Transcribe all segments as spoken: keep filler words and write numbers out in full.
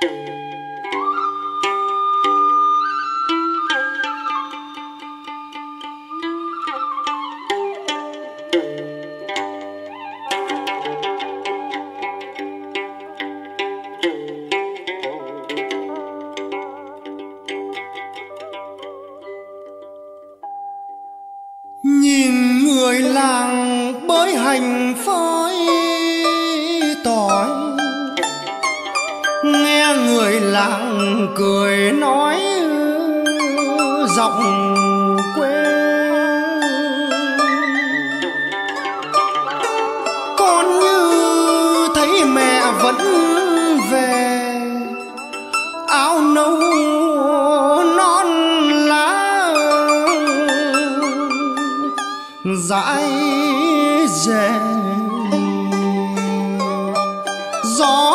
Nhìn người làng bới hành phơi tỏi, nghe người làng cười nói giọng quê. Con như thấy mẹ vẫn về, áo nâu non lá dãi dẻ gió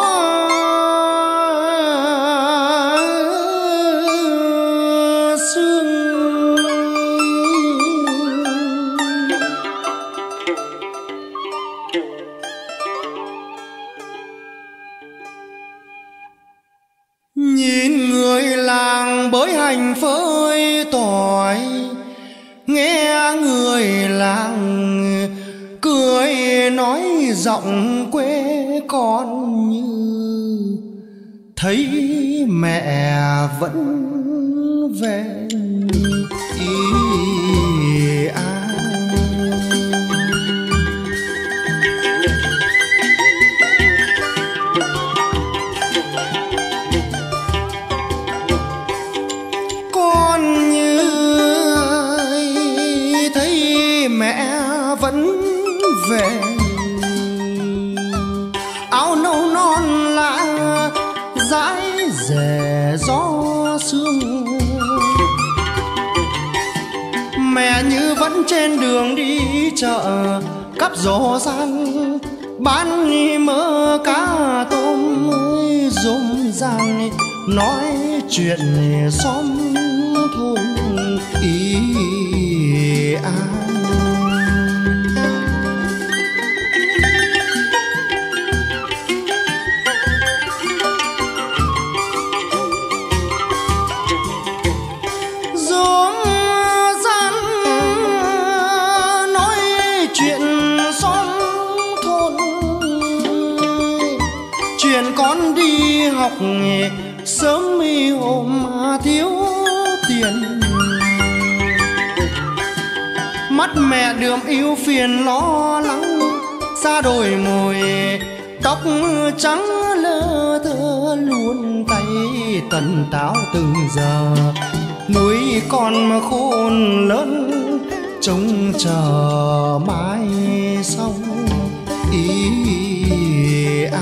sương. Nhìn người làng bới hành phơi tỏi, nghe người làng cười nói giọng quê. Con như thấy mẹ vẫn về ý à. Con như thấy mẹ vẫn về, áo nâu non lá dãi dẻ gió sương. Mẹ như vẫn trên đường đi chợ cắp giò san, bán mỡ cá tôm rôm rang, nói chuyện xóm thôn ý à. Con đi học sớm mi hôm thiếu tiền, mắt mẹ đượm yêu phiền lo lắng. Xa đồi mồi tóc trắng lơ thơ luôn tay tần táo từng giờ. Nuôi con mà khôn lớn trông chờ mãi sau ý à.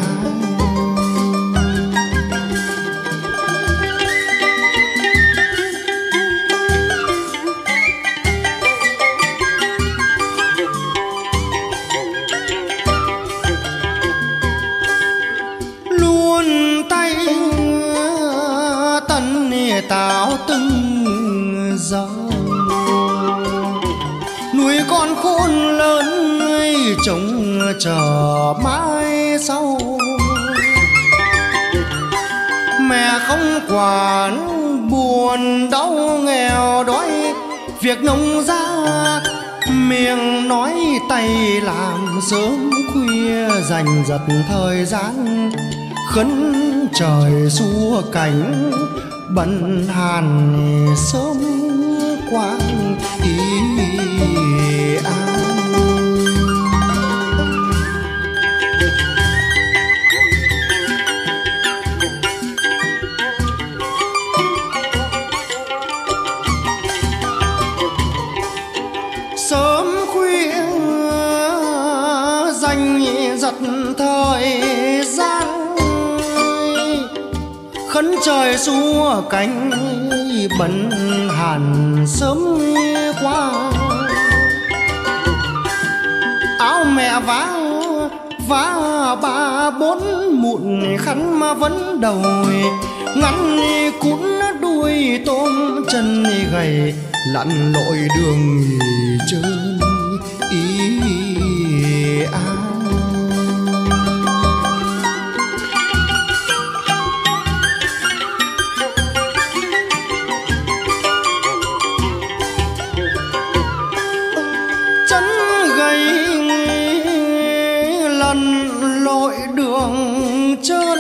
Táo từng giờ nuôi con khôn lớn trông chờ mãi sau. Mẹ không quản buồn đau nghèo đói, việc nông ra miệng nói tay làm sớm khuya dành giật thời gian. Khấn trời xua cảnh bận hàn sớm qua ý an. Sớm khuya dành giật thời gian, khấn trời xua cánh bận hàn sớm qua. Áo mẹ vá vá ba bốn mụn khăn mà vẫn đầu ngắn cún đuôi tôm chân gầy lặn lội đường trơn ý à. đường trơn,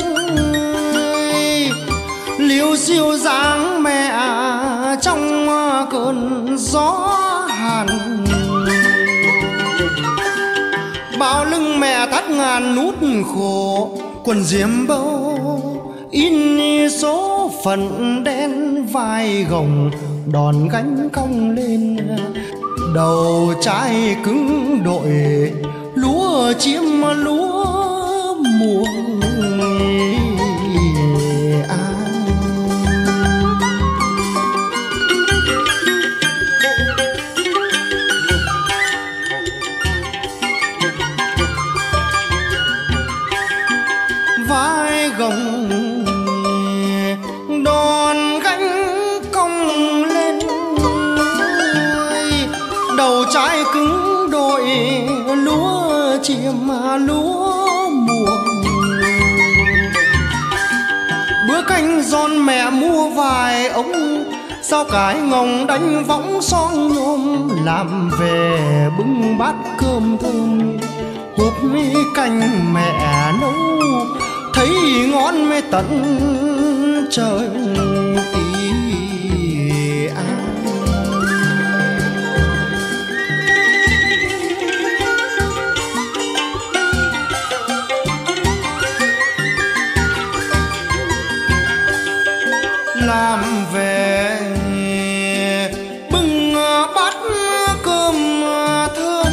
liêu xiêu dáng mẹ trong cơn gió hàn. Bao lưng mẹ thắt ngàn nút khổ, quần diêm bâu in số phận đen, vai gồng đòn gánh cong lên. Đầu trái cứng đội lúa chiếm lúa mùa à. Vai gồng đòn gánh cong lên, đầu trái cứng đội lúa chiêm lúa mùa. Bữa canh giòn mẹ mua vài ống, sao cái ngồng đánh võng son nhôm, làm về bưng bát cơm thơm. Húp canh mẹ nấu thấy ngon mê tận trời ý à. Làm về bưng bát cơm thơm,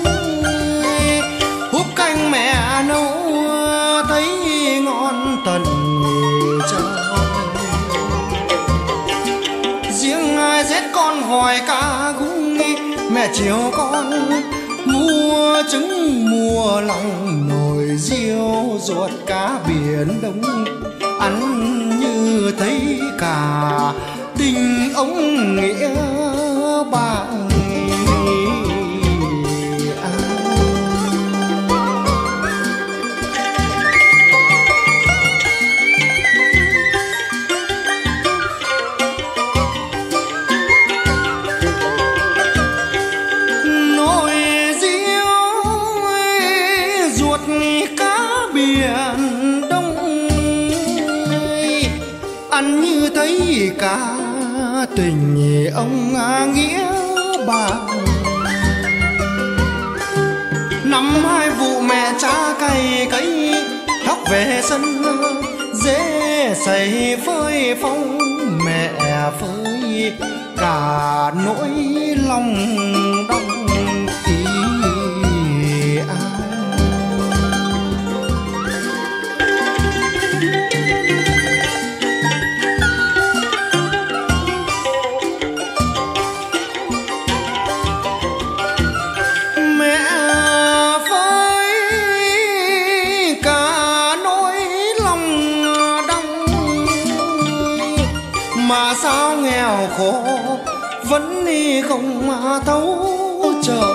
húp canh mẹ nấu thấy ngon tận trời. Riêng giết con vòi cá gung, mẹ chiều con mua trứng mua lòng, nồi riêu ruột cá biển đông, ăn như thấy cả tình ông nghĩa bà. Ăn như thấy cả tình ông nghĩa bà. Năm hai vụ mẹ cha cày cấy, thóc về sân dễ xây phơi phong, mẹ phơi cả nỗi lòng đong ý à. Mà sao nghèo khổ vẫn đi không thấu trời.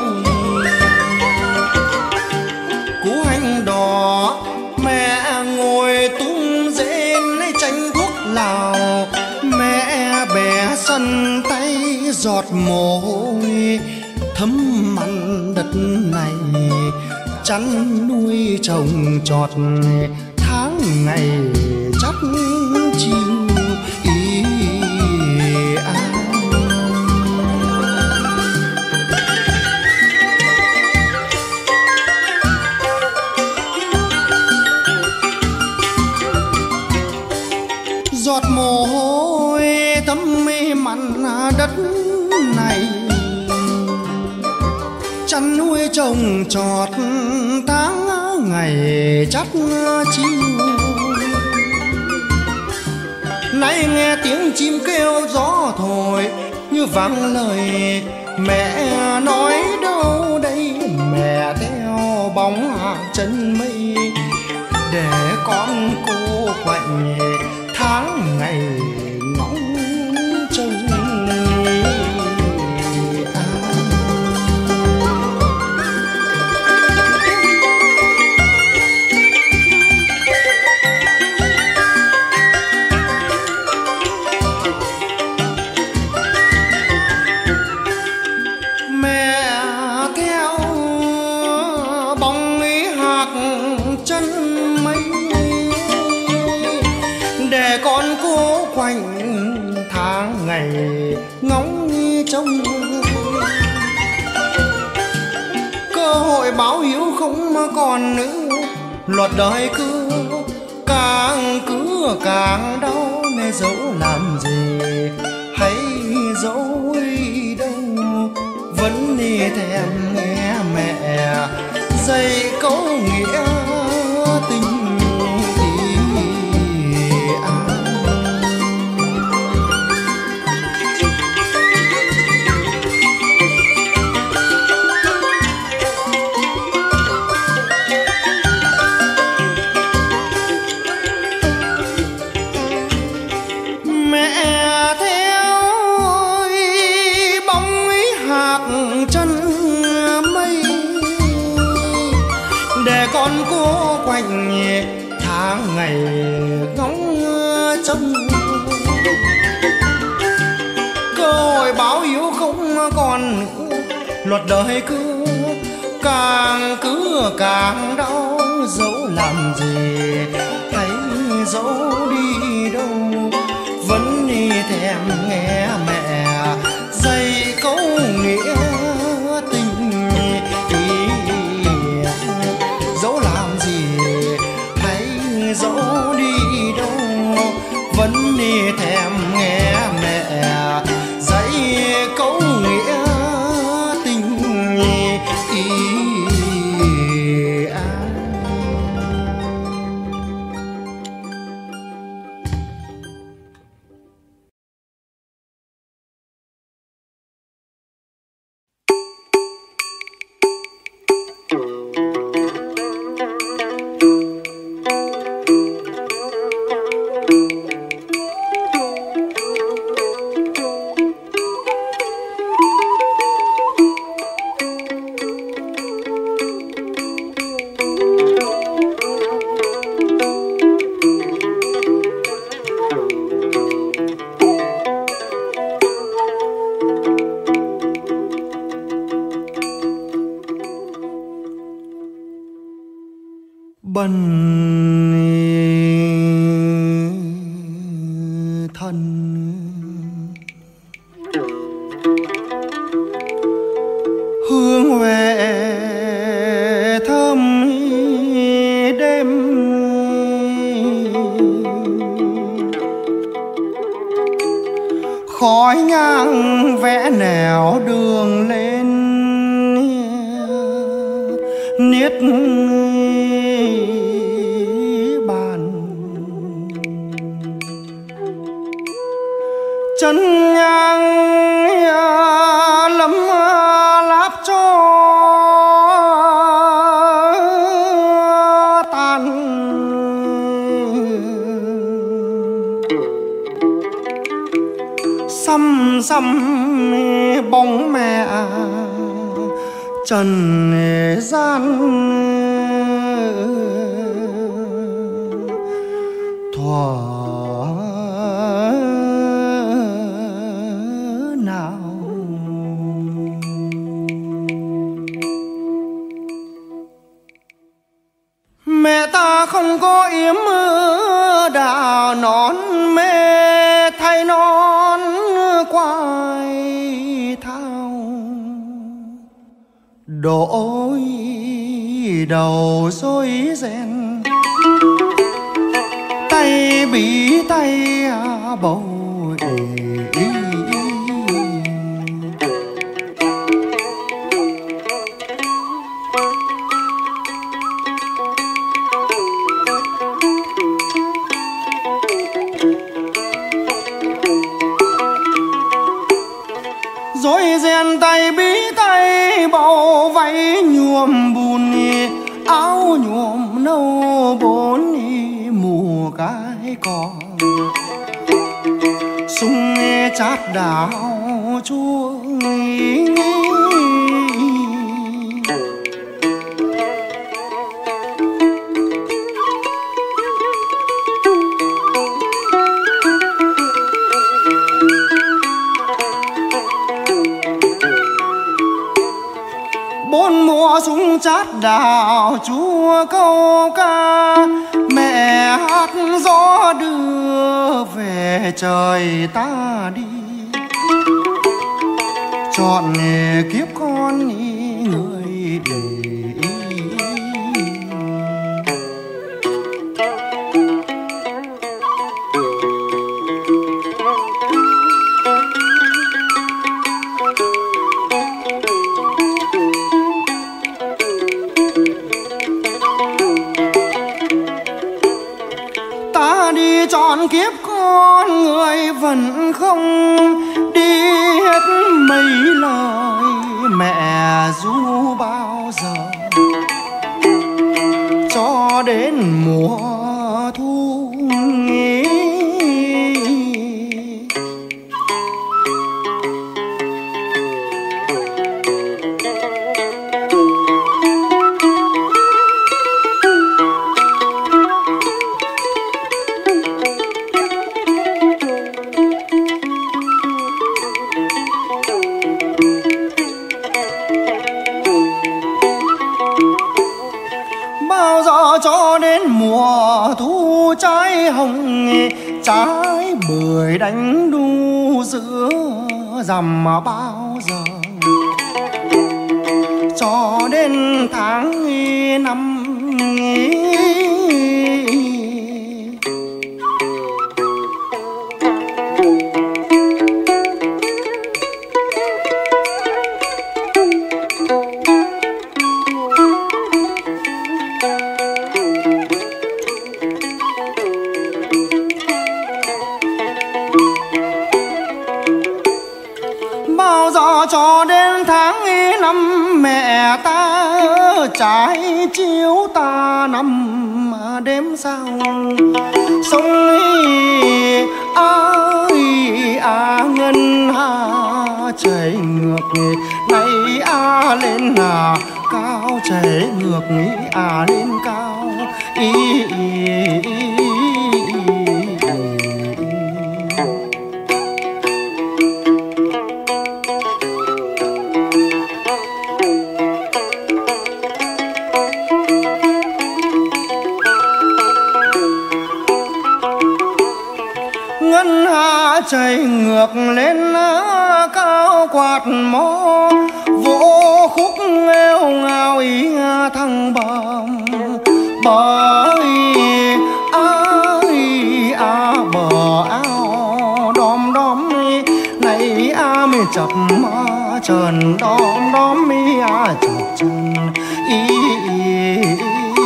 Cú hành đỏ mẹ ngồi tung rễ lấy chanh thuốc lào, mẹ bẻ sân tay giọt mồ hôi thấm mặn đất này. Chăn nuôi trồng trọt tháng ngày chắc chiều ý à. Giọt mồ hôi thấm mê mặn đất này. Chăn nuôi trồng trọt tháng ngày chắc chiều. Nay nghe tiếng chim kêu gió thổi như vang lời mẹ nói đâu đây. Mẹ theo bóng chân mây để con cô quạnh tháng ngày ngóng trông. mây, để con cố quạnh tháng ngày ngóng trông. Cơ hội báo hiếu không còn nữa, luật đời cứ càng cứ càng đau. Nên dẫu làm gì hay dẫu đi đâu, vẫn đi thèm nghe mẹ dạy câu nghĩa tình. Con cố quạnh tháng ngày ngóng trông, cơ hội báo hiếu không còn nữa. Luật đời cứ càng cứ càng đau, dẫu làm gì hay dẫu đi đâu, vẫn đi thèm nghe mẹ dạy câu nghĩa tình. Dẫu làm gì hay dẫu đi đâu, vẫn đi thèm nghe mẹ dạy câu nghĩa tình. Ý bần thân hương huệ thơm đêm, khói nhang vẽ nẻo đường lên niết chân nhang lấm láp cho tàn, xăm xăm bóng mẹ trần gian thuở mẹ ta không có yếm đào nón mê thay nón quai thao, đổi đầu rối ren tay bí tay bầu ý. Dối ren tay bí tay bầu váy nhuộm bùn, áo nhuộm nâu bốn mùa cái cỏ, sung chát đào chua bốn mùa súng chát đào chúa câu ca, mẹ hát gió đưa về trời ta đi. Chọn kiếp con người để ta đi chọn kiếp con người vẫn không đi hết mấy lời mẹ ru bao giờ, cho đến mùa thu nghỉ. Bao giờ cho đến mùa thu trái hồng, trái bưởi đánh đu giữa rằm mà bao giờ, cho đến tháng năm bao giờ cho đến tháng năm mẹ ta trái chiếu ta nằm đêm sao sông ơi à ngân hà chảy ngược này à lên à cao chảy ngược à lên cao ý, ý, ý. Ngân hà chảy ngược lên cao quạt mõ vỗ khúc nghêu ngao ý thăng bầm bởi ai à bờ ao đom đóm này à mi chập trần đom đóm mi à chập trần ý, ý, ý.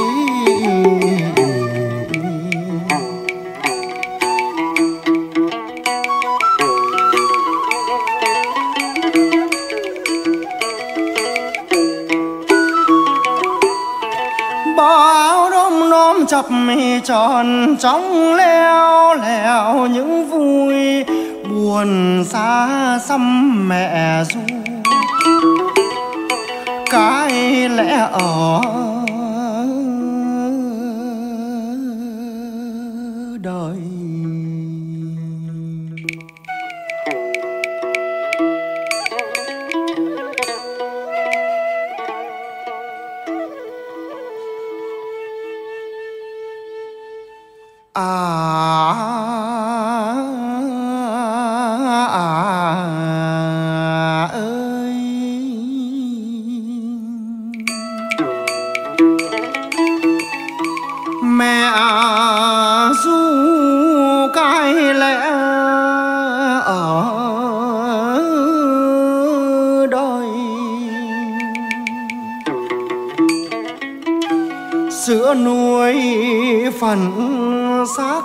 Bao đom đóm chập mi tròn trong leo leo những vui buồn xa xăm mẹ ru cái lẽ ở đời. À, à, à ơi mẹ ru cái lẽ ở đời sữa nuôi phần xác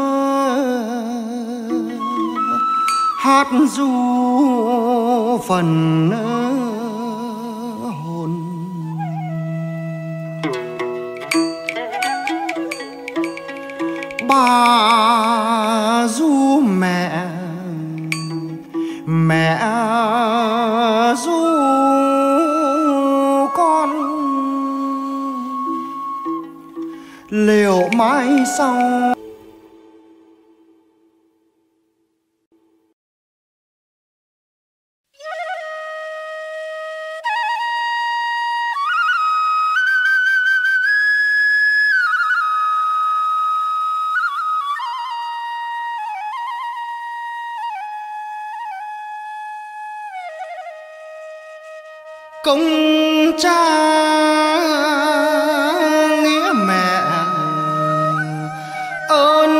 hát ru phần hồn. Bà ru mẹ mẹ ru con liệu mãi sau công cha nghĩa mẹ ơn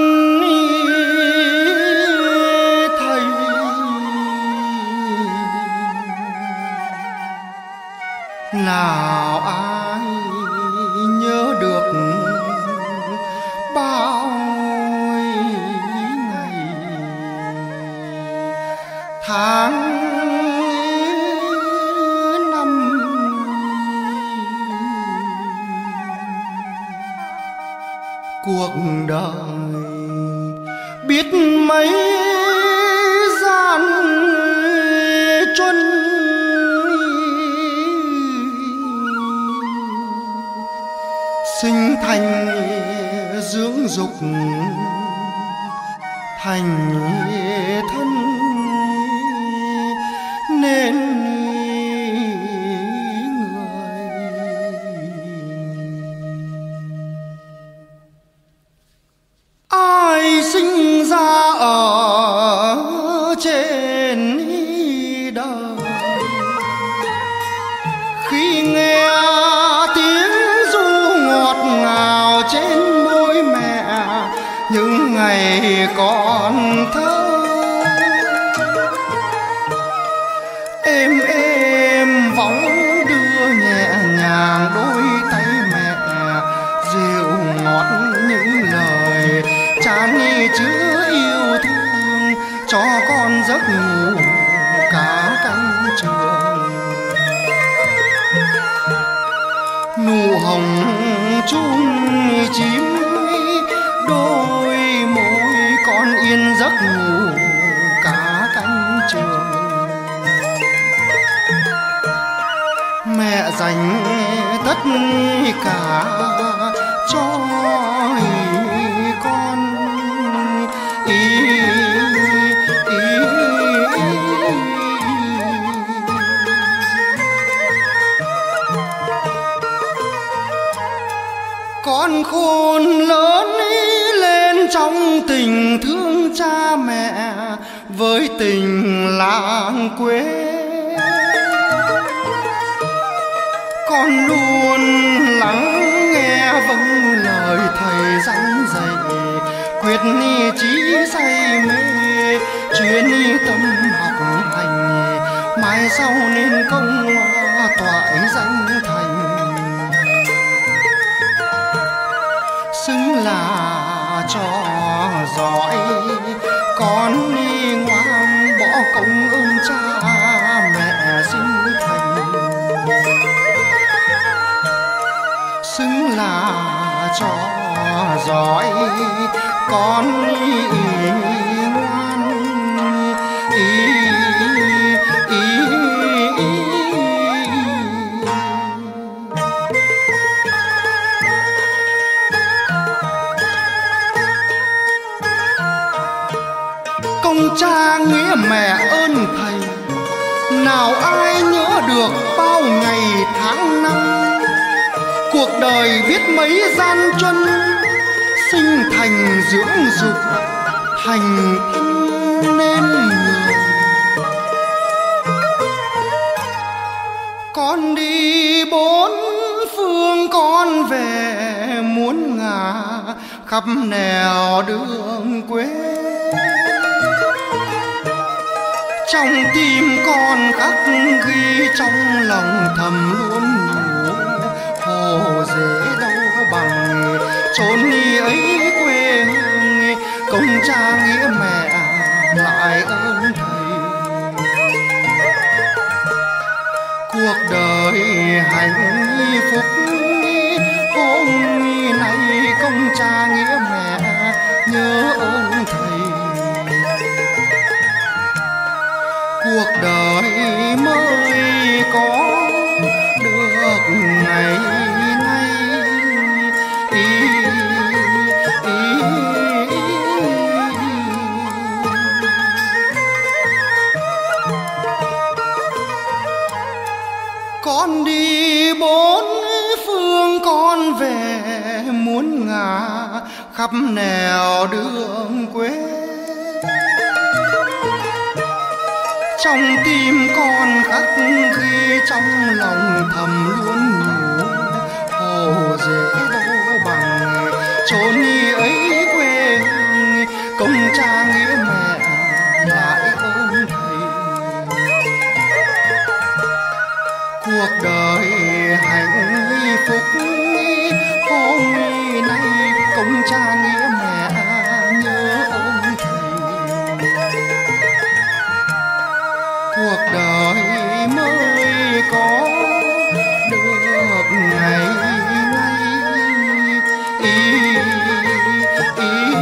thầy, nào ai nhớ được bao ngày tháng năm, cuộc đời biết mấy gian truân, sinh thành dưỡng dục thành thân nên người. Ai sinh ra ở trên đời khi nghe tiếng ru ngọt ngào trên môi mẹ những ngày còn thơ, êm êm võng đưa nhẹ nhàng đôi tay mẹ, dịu ngọt những lời tràn chứa yêu thương cho con giấc ngủ cả cánh trường. Nụ hồng chung chim đôi môi con yên giấc ngủ cả cánh trường. Mẹ dành tất cả cho con, ý, ý, ý. Con khôn lớn lên trong tình thương cha mẹ với tình làng quê. Con luôn lắng nghe vâng lời thầy dặn dạy, quyết chí say mê chuyên tâm học hành, mai sau nên công hoa toại danh thành, xứng là trò giỏi. Con đi ngoan bỏ công ơn cha mẹ sinh thành, xứng là trò giỏi. Con đi ngoan ý, ý, ý. Công cha nghĩa mẹ ơn thầy, nào ai nhớ được bao ngày tháng năm. Cuộc đời biết mấy gian truân, sinh thành dưỡng dục thành thân nên người. Con đi bốn phương con về muốn ngả khắp nẻo đường quê. Trong tim con khắc ghi trong lòng thầm luôn nhủ, hồ dễ đâu bằng chốn ấy quê hương. Công cha nghĩa mẹ lại ơn thầy, cuộc đời hạnh phúc hôm nay. Công cha nghĩa mẹ nhớ ơn thầy, cuộc đời mới có được ngày nay. Ý, ý, ý. Con đi bốn phương con về muốn ngả khắp nẻo đường quê. trong tim con khắc ghi, trong lòng thầm luôn nhủ hồ dễ đâu bằng chốn ấy quê hương, công cha nghĩa mẹ lại ơn thầy. Cuộc đời hạnh phúc hôm nay, công cha nghĩa mẹ nhớ ơn thầy. Cuộc đời mới có được ngày ngày ý, ý, ý.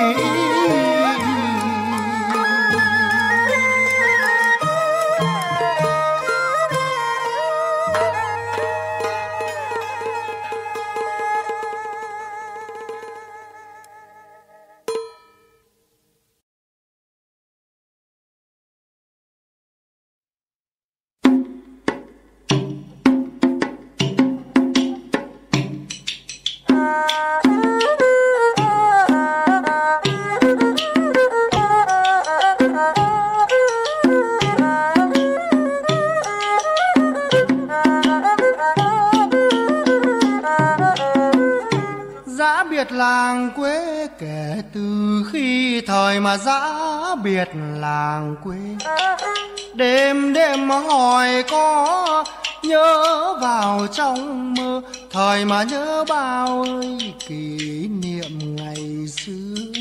Làng quê kể từ khi thời mà dã biệt làng quê, đêm đêm hỏi có nhớ vào trong mơ, thời mà nhớ bao ơi kỷ niệm ngày xưa.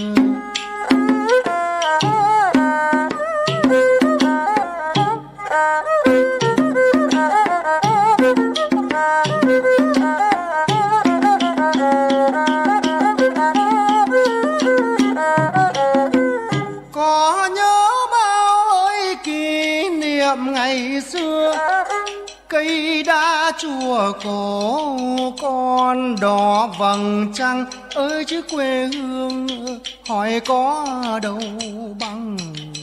Ngày xưa cây đa chùa cổ con đỏ vầng trăng ơi, chứ quê hương hỏi có đâu bằng.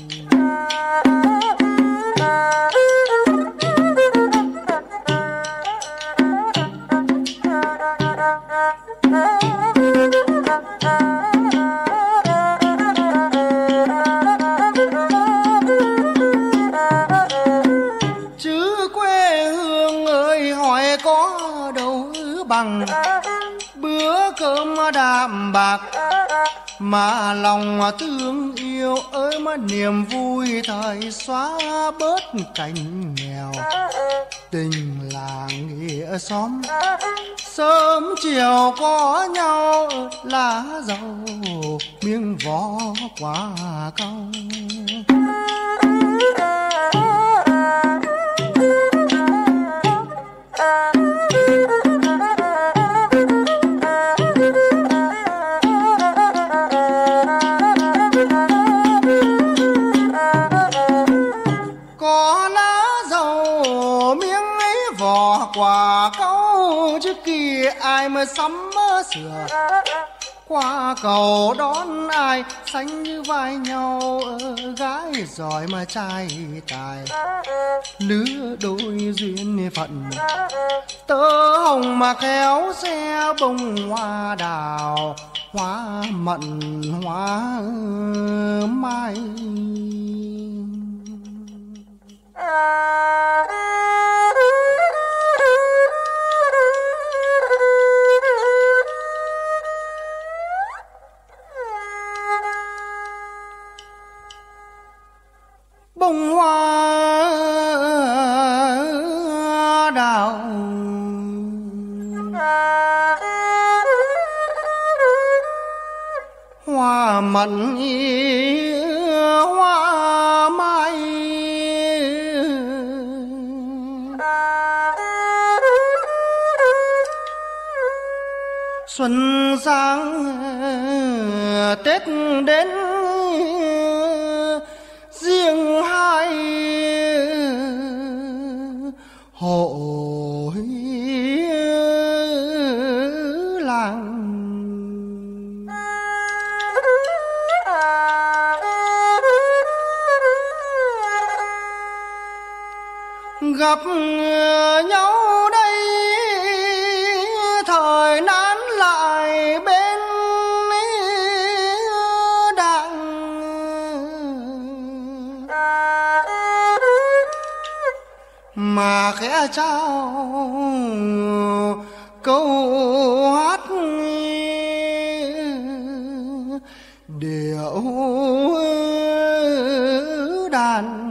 Bằng bữa cơm đạm bạc mà lòng thương yêu ơi, mà niềm vui thời xóa bớt cảnh nghèo. Tình làng nghĩa xóm sớm chiều có nhau, lá dầu miếng vỏ quả cau. Quả cau trước kia ai mà sắm sửa, qua cầu đón ai sánh như vai nhau, gái giỏi mà trai tài, lứa đôi duyên phận. Tơ hồng mà khéo xe bông hoa đào, hoa mận hoa mai. Bông hoa đào hoa mận hoa mai, xuân sang Tết đến riêng hai hội làng. Gặp nhau đây thời nán lại bên đàng. khẽ trao câu hát điệu đàn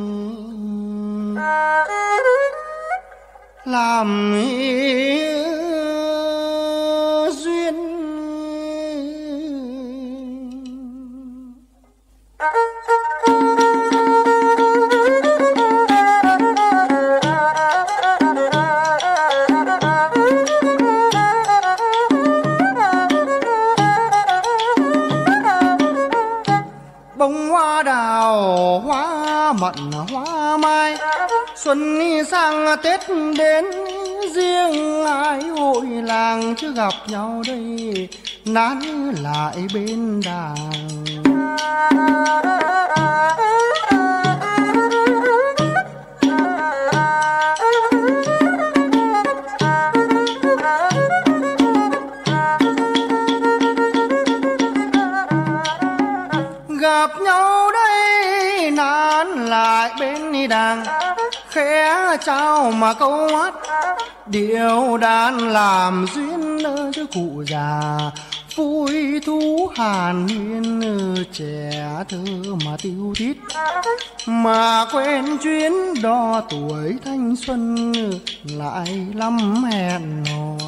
làm duyên. Bông hoa đào, hoa mận, hoa mai, xuân sang Tết đến riêng ai hội làng chưa gặp nhau đây nán lại bên đàng. Gặp nhau đây nán lại bên đàng, khẽ trao mà câu hát điệu đàn làm duyên cho cụ già vui thú hàn huyên. Trẻ thơ mà tiêu tít mà quên chuyến đo tuổi thanh xuân lại lắm hẹn hò.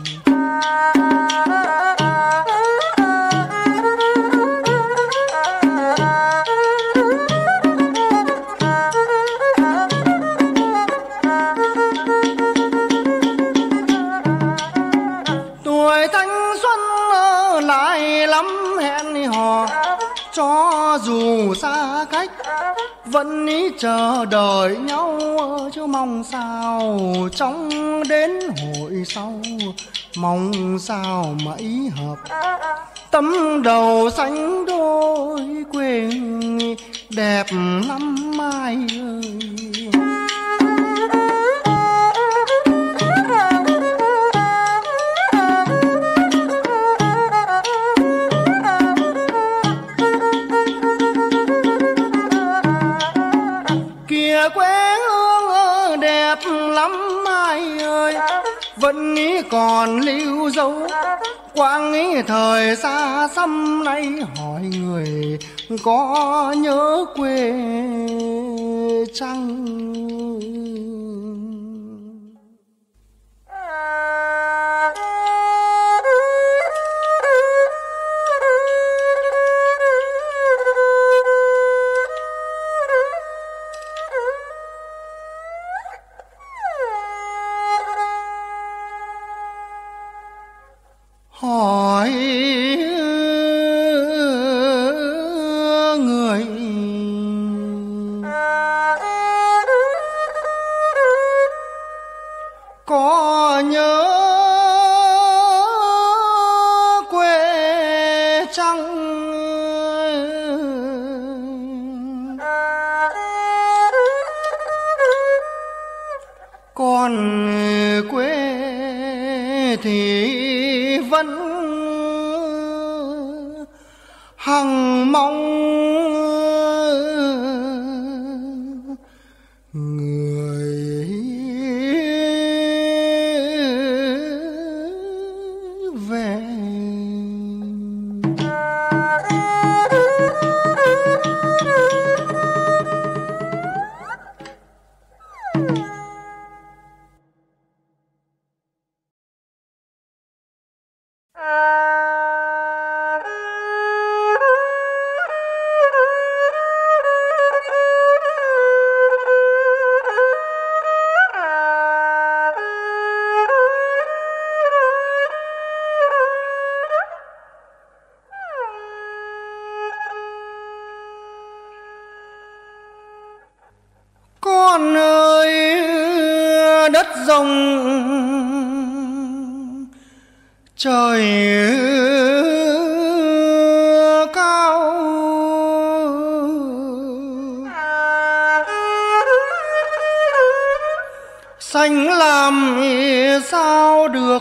Cho dù xa cách vẫn ý chờ đợi nhau, chứ mong sao trong đến hội sau, mong sao mà ý hợp tấm đầu xanh đôi quê đẹp lắm mai ơi. Quê hương đẹp lắm ai ơi, vẫn nghĩ còn lưu dấu quang nghĩ thời xa xăm. Nay hỏi người có nhớ quê chăng? Hỏi người có nhớ quê chăng? Còn quê thì vẫn hằng mong người về. Con ơi đất rồng trời cao, xanh làm sao được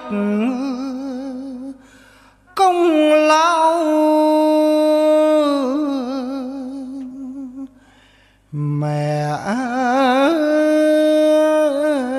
công lao. Mẹ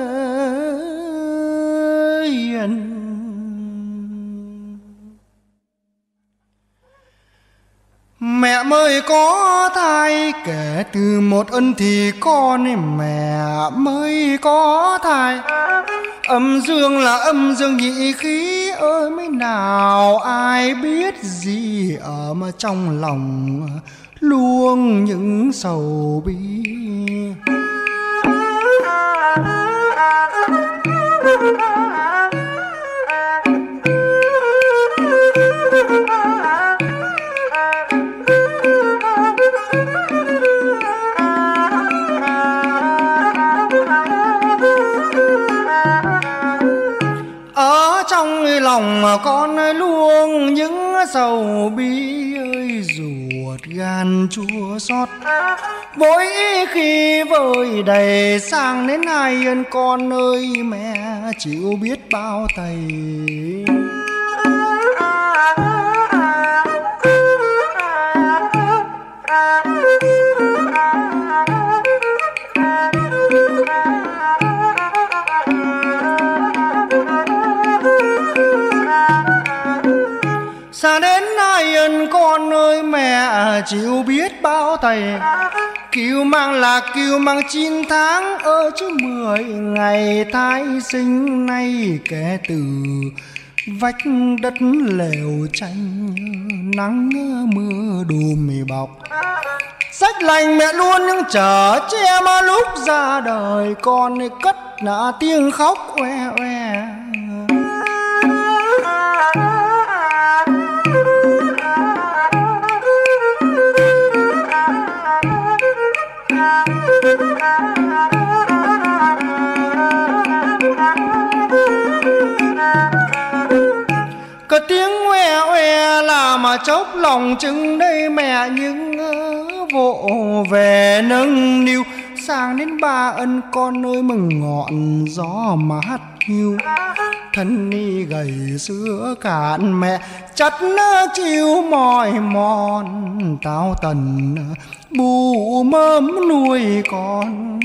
Mẹ mới có thai, kể từ một ân thì con ấy mẹ mới có thai. Âm dương là âm dương nhị khí ơi, mấy nào ai biết gì ở mà trong lòng luông những sầu bi. Ở trong lòng con luông những sầu bi ơi, ruột gan chua xót mỗi khi vơi đầy sang đến hai ơn con ơi, mẹ chịu biết bao thầy. Xa đến hai ơn con ơi, mẹ chịu biết bao thầy. Kiều mang là kiều mang chín tháng ở chứ mười ngày tái sinh nay, kể từ vách đất lều tranh nắng mưa đùm mì bọc. Sách lành mẹ luôn những chở che mà lúc ra đời, con cất nã tiếng khóc oe oe. Có tiếng oe oe là mà chốc lòng chừng đây mẹ, những vỗ về nâng niu sang đến ba ân con ơi, mừng ngọn gió mà hắt hiu. Thân ni gầy sữa cạn mẹ chắt chiêu mỏi mòn, tao tần bù mớm nuôi con.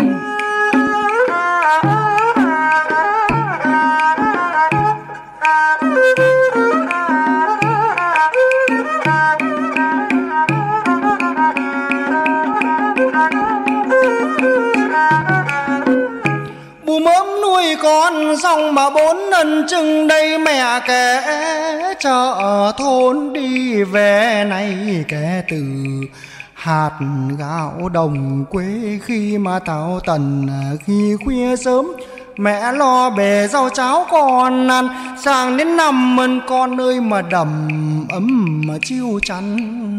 Bù mớm nuôi con xong mà bốn ân chừng đây mẹ kể chợ thôn đi về này, kể từ hạt gạo đồng quê khi mà tao tần khi khuya sớm mẹ lo bề rau cháo con ăn, sang đến năm ân con ơi mà đầm ấm mà chiêu chăn.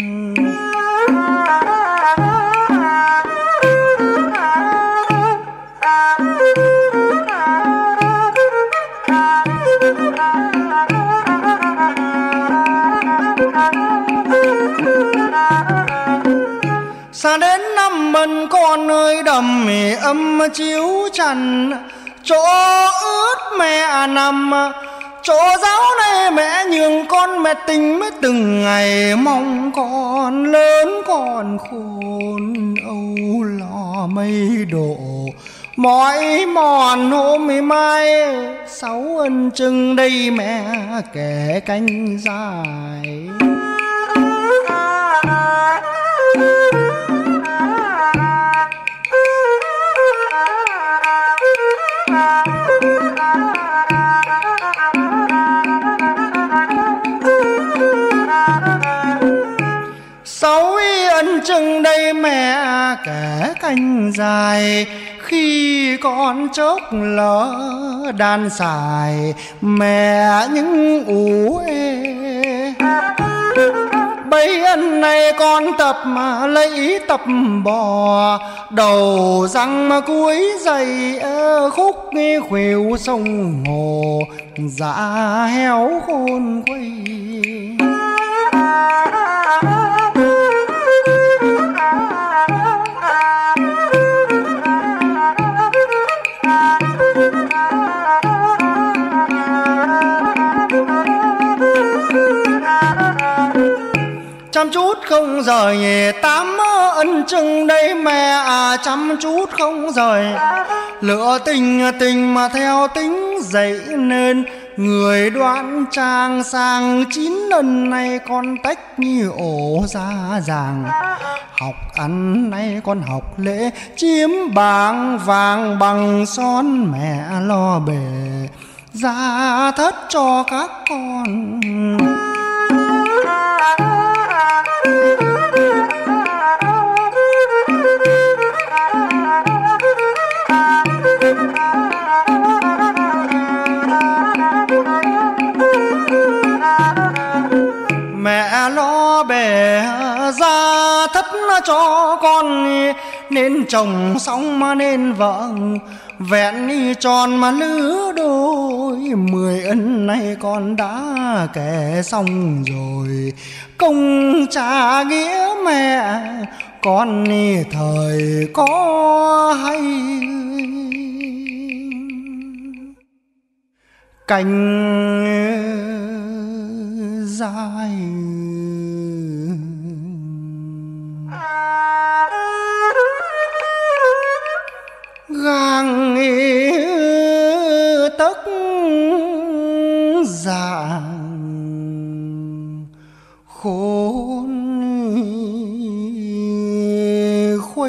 Xa đến năm ân con ơi đầm ấm chiếu chăn, chỗ ướt mẹ nằm, chỗ giáo này mẹ nhường con, mẹ tình mới từng ngày mong con lớn còn khôn. Âu lo mây đổ mỏi mòn hôm mai, sáu ân chừng đây mẹ kể canh dài. Sáu ân chừng đây mẹ kể canh dài, khi con chốc lỡ đàn xài mẹ những ủ ê. Bây ân này con tập mà lấy tập bò, đầu răng mà cuối dày khúc khuỷu sông hồ, dạ héo khôn quay. Chăm chút không rời tám ân chừng đây mẹ à, chăm chút không rời lựa tình tình mà theo tính dậy nên Người đoán trang sang chín lần này con tách như ổ ra ràng. Học ăn nay con học lễ chiếm bảng vàng bằng son, mẹ lo bề gia thất cho các con. Mẹ lo bề gia thất cho con, nên chồng xong mà nên vợ vẹn đi tròn mà lứa đôi. Mười ân này con đã kể xong rồi, công trả nghĩa mẹ con thời có hay. Cành dài gang tấc dạng khôn khuây.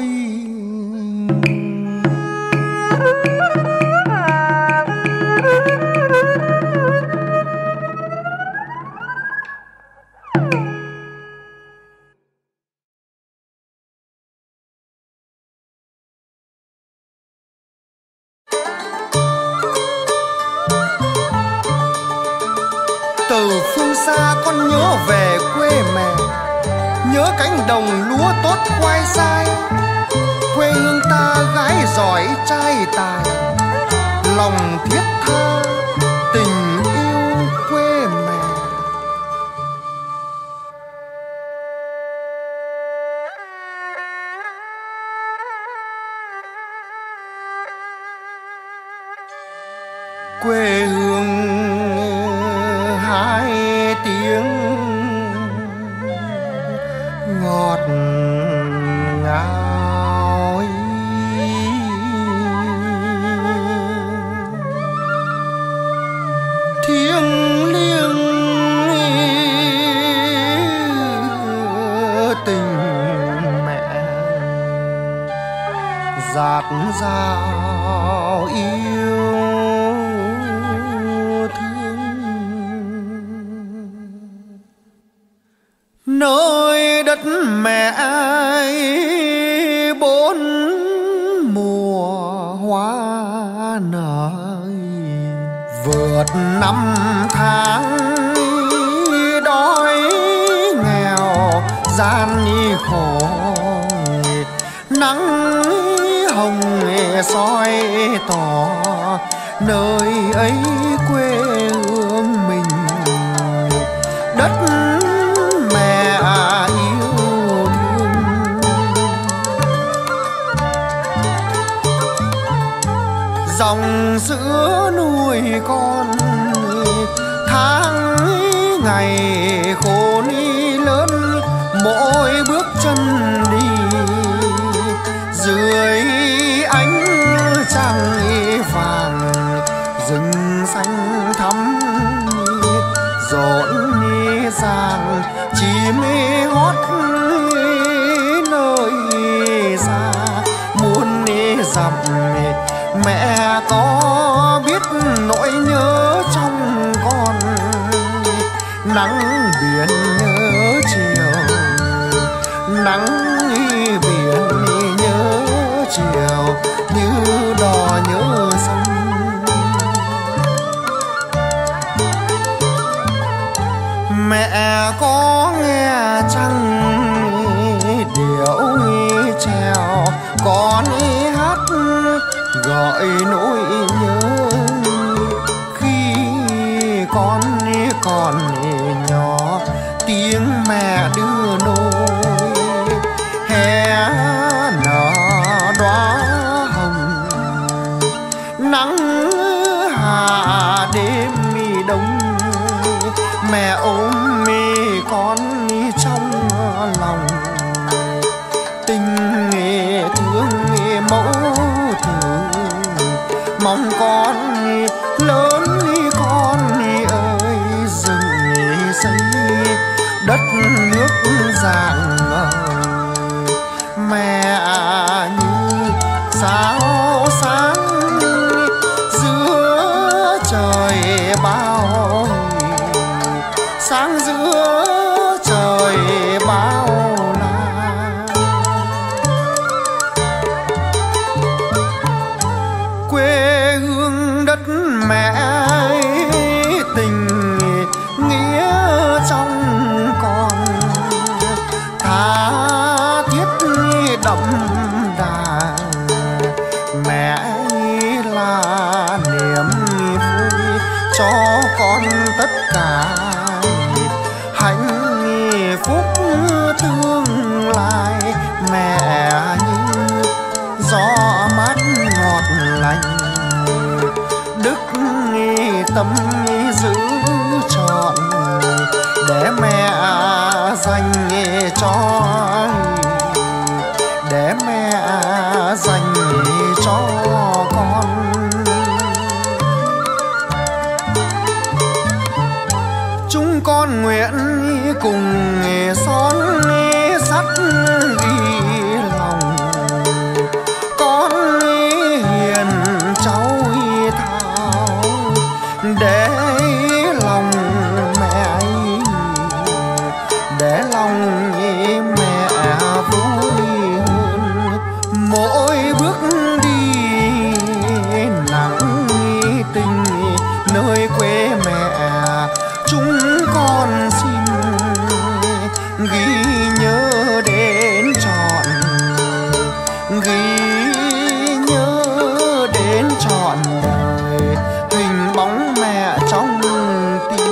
Từ phương xa con nhớ về quê mẹ, nhớ cánh đồng lúa tốt khoai sai. Quê hương ta gái giỏi trai tài, lòng thiết tha tình yêu quê mẹ. Quê hương hai tiếng ngọt ngào, thiêng liêng tình mẹ dạt dào yêu nơi đất mẹ ấy. Bốn mùa hoa nở vượt năm tháng, đói nghèo gian khổ. Nắng hồng soi tỏ nơi ấy quê hương mình. Đất mẹ yêu thương, dòng sữa nuôi con tháng ngày khổ ni lớn. Mỗi bước chân đi dưới ánh trăng vàng, rừng xanh thắm rộn ràng chim hót nơi xa muôn dặm. Mẹ có biết nỗi nhớ trong con, nắng biển nhớ chiều, nắng biển nhớ chiều như đò nhớ sông. Mẹ có nghe chăng điệu trèo, con hát gọi nỗi nhớ khi con còn nhỏ. Tiếng mẹ đưa nôi hè nở đóa hồng, nắng hạ đêm đông. Mẹ ôm con trong nước dạng mẹ như sao sáng giữa trời bao, sáng giữa trời bao la. Quê hương đất mẹ tình nghĩa trong con tha thiết đậm đà. Mẹ là niềm vui cho con tất cả hạnh phúc tương lai. Mẹ như gió mát ngọt lành, đức tâm giữ trọn để mẹ dành cho, để mẹ dành cho con. Chúng con nguyện cùng son sắt ghi lòng, con hiền cháu thao để lòng mẹ, để lòng mẹ vui hơn. Mỗi bước đi nặng tình nơi quê mẹ, chúng con xin ghi nhớ đến trọn, ghi nhớ đến trọn đời hình bóng mẹ trong tim.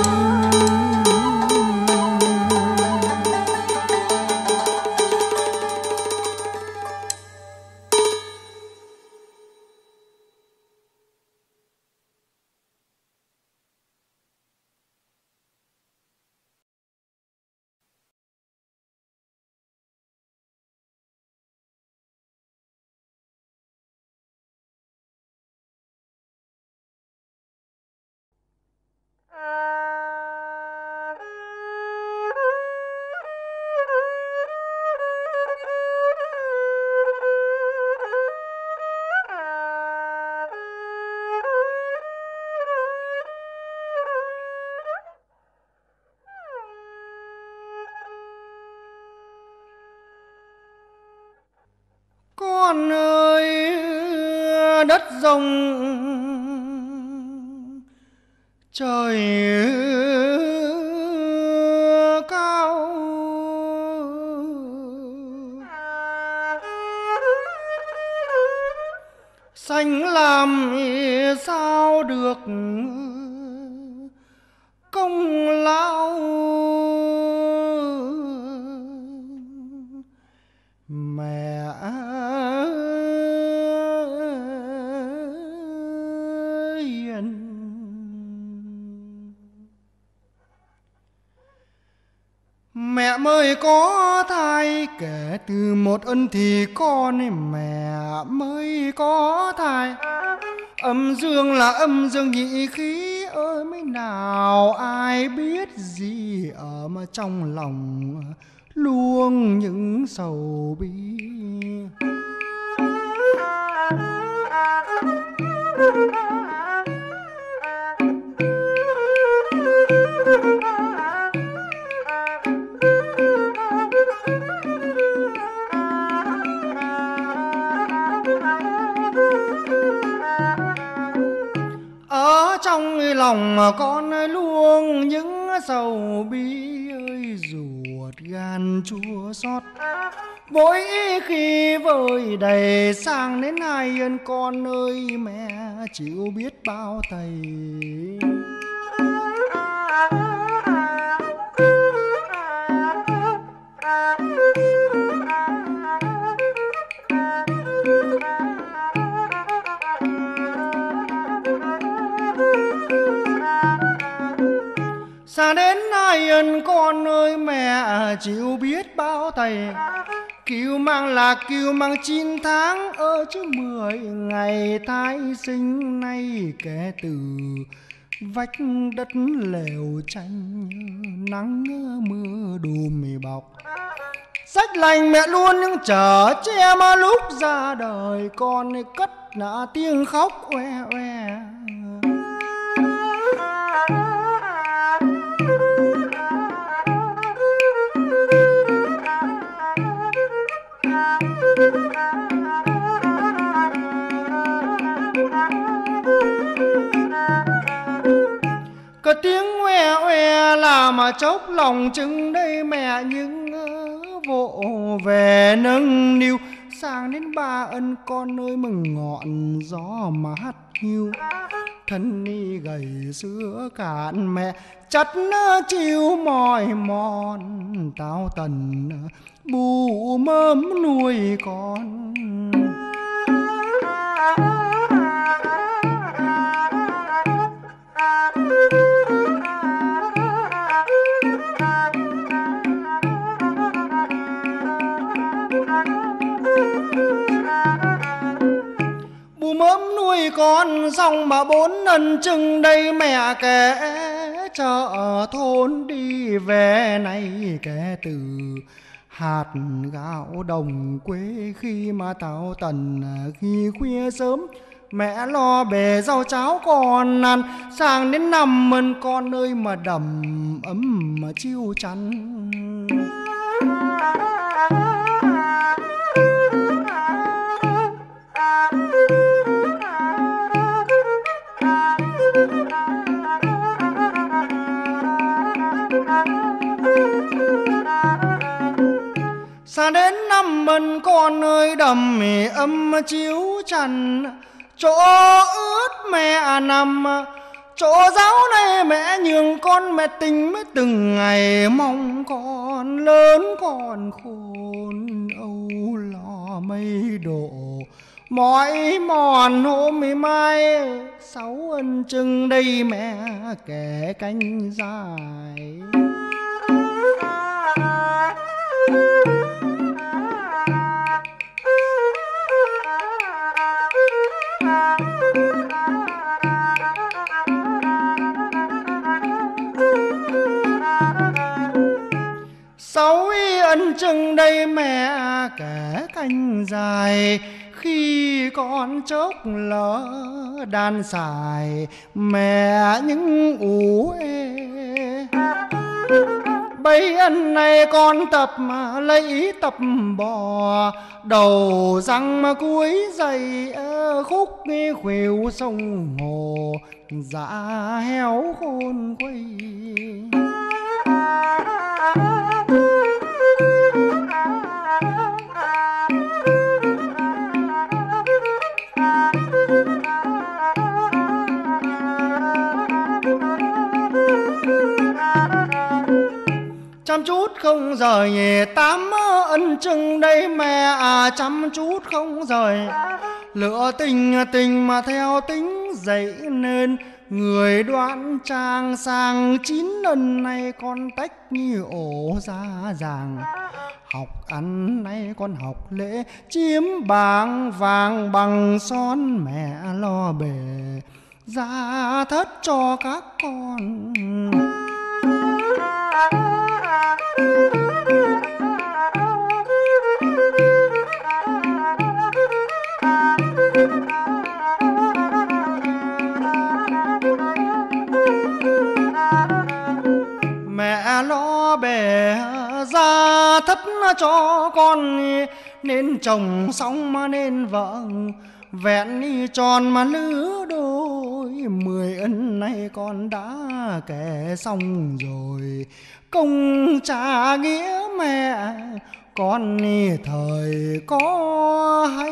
Con ơi đất rồng trời cao, xanh làm sao được công lao. Mẹ hiền, mẹ mới có thai, kể từ một ân thì con mẹ mới có thai. Âm dương là âm dương nhị khí ơi, mấy nào ai biết gì ở mà trong lòng luông những sầu bi. Ở trong lòng con luông những sầu bi ơi, ruột gan chua xót mỗi khi vơi đầy sang đến hai ơn. Con ơi mẹ chịu biết bao thầy. Xa đến hai ơn con ơi mẹ chịu biết bao thầy. Cứu mang là cứu mang chín tháng ở chứ mười ngày tái sinh nay, kể từ vách đất lều tranh nắng mưa đùm bọc. Sách lành mẹ luôn những chở che mà lúc ra đời con cất nã tiếng khóc oe oe. Có tiếng oe oe là mà chốc lòng chừng đây mẹ những vỗ về nâng niu. Sang đến ba ân con ơi mừng ngọn gió mà hắt hiu. Thân ni gầy sữa cạn mẹ chắt chiêu mỏi mòn. Tao tần bù mớm nuôi con. Bù mớm nuôi con xong mà bốn lần chừng đây mẹ kể chợ thôn đi về này kể từ hạt gạo đồng quê khi mà tao tần khi khuya sớm mẹ lo bề rau cháo con ăn sang đến năm mần con ơi mà đầm ấm mà chiêu chăn. Sang đến năm mần con ơi đầm ấm chiếu chăn. Chỗ ướt mẹ nằm chỗ giáo này mẹ nhường con mẹ tình mới từng ngày mong con lớn con khôn âu lo mây đổ mỏi mòn hôm mai sáu ân chừng đây mẹ kẻ canh dài. Sáu ân chừng đây mẹ kẻ canh dài. Khi con chốc lỡ đàn xài mẹ những ủ ê. Bây ân này con tập mà lấy tập bò. Đầu răng mà cuối dày khúc khuỷu sông hồ. Dạ héo khôn quay. Chăm chút không rời tám ân chừng đây mẹ à chăm chút không rời. Lựa tình tình mà theo tính dậy nên người đoán trang sang chín lần này con tách như ổ ra ràng. Học ăn nay con học lễ chiếm bảng vàng bằng son mẹ lo bề gia thất cho các con. Mẹ lo bề gia thất cho con nên chồng xong mà nên vợ vẹn đi tròn mà lứa đôi. Mười ân nay con đã kể xong rồi công trả nghĩa mẹ con thời có hay.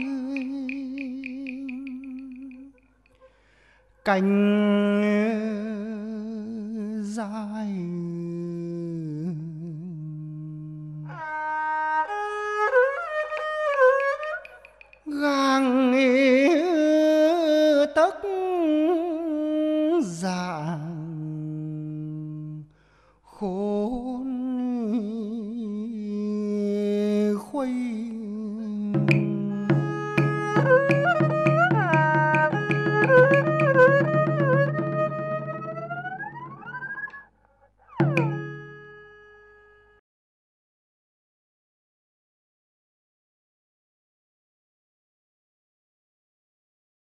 Cành dài gang tấc dạng khôn khuây.